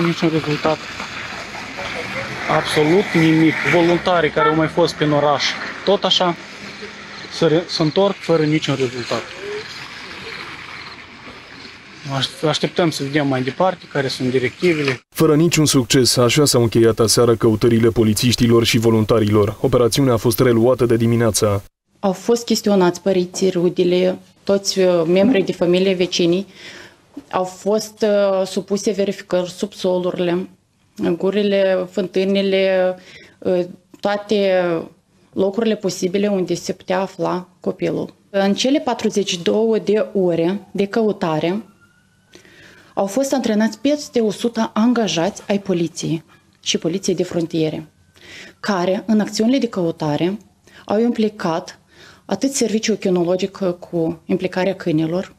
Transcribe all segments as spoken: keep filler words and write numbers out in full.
niciun rezultat. Absolut nimic. Voluntarii care au mai fost prin oraș, tot așa, se, se întorc fără niciun rezultat. Așteptăm să vedem mai departe care sunt directivele. Fără niciun succes, așa s-au încheiat aseară căutările polițiștilor și voluntarilor. Operațiunea a fost reluată de dimineața. Au fost chestionați părinții, rudele, toți membrii de familie, vecinii. Au fost uh, supuse verificări subsolurile, gurile, fântânile, uh, toate locurile posibile unde se putea afla copilul. În cele patruzeci și două de ore de căutare au fost antrenați peste o sută angajați ai poliției și poliției de frontiere, care în acțiunile de căutare au implicat atât serviciul kinologic cu implicarea câinilor,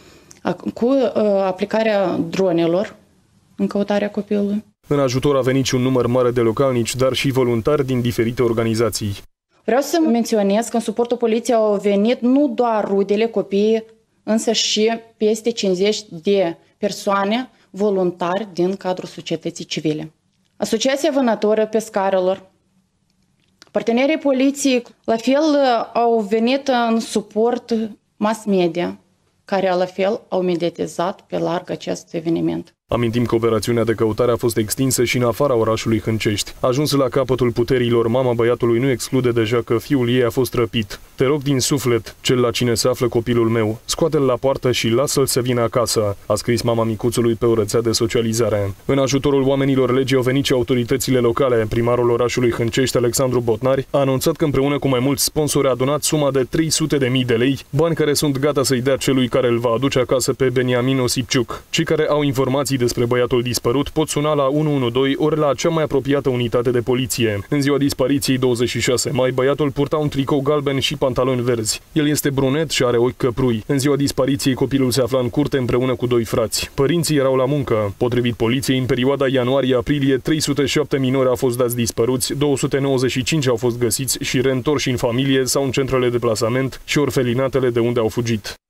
cu uh, aplicarea dronelor în căutarea copilului. În ajutor a venit și un număr mare de localnici, dar și voluntari din diferite organizații. Vreau să menționez că în suportul poliției au venit nu doar rudele, copiii, însă și peste cincizeci de persoane voluntari din cadrul societății civile. Asociația Vânătoră Pescarilor, partenerii poliției, la fel au venit în suport mass media, care la fel au mediatizat pe larg acest eveniment. Amintim că operațiunea de căutare a fost extinsă și în afara orașului Hâncești. Ajuns la capătul puterilor, mama băiatului nu exclude deja că fiul ei a fost răpit. Te rog din suflet, cel la cine se află copilul meu, scoate-l la poartă și lasă-l să vină acasă, a scris mama micuțului pe o rețea de socializare. În ajutorul oamenilor legii au venit și autoritățile locale. Primarul orașului Hâncești, Alexandru Botnari, a anunțat că împreună cu mai mulți sponsori a donat suma de trei sute de mii de lei, bani care sunt gata să-i dea celui care îl va aduce acasă pe Beniamin Osipciuc. Cei care au informații despre băiatul dispărut pot suna la unu unu doi ori la cea mai apropiată unitate de poliție. În ziua dispariției, douăzeci și șase mai, băiatul purta un tricou galben și pantaloni verzi. El este brunet și are ochi căprui. În ziua dispariției, copilul se afla în curte împreună cu doi frați. Părinții erau la muncă. Potrivit poliției, în perioada ianuarie-aprilie, trei sute șapte minori au fost dați dispăruți, două sute nouăzeci și cinci au fost găsiți și reîntorși în familie sau în centrele de plasament și orfelinatele de unde au fugit.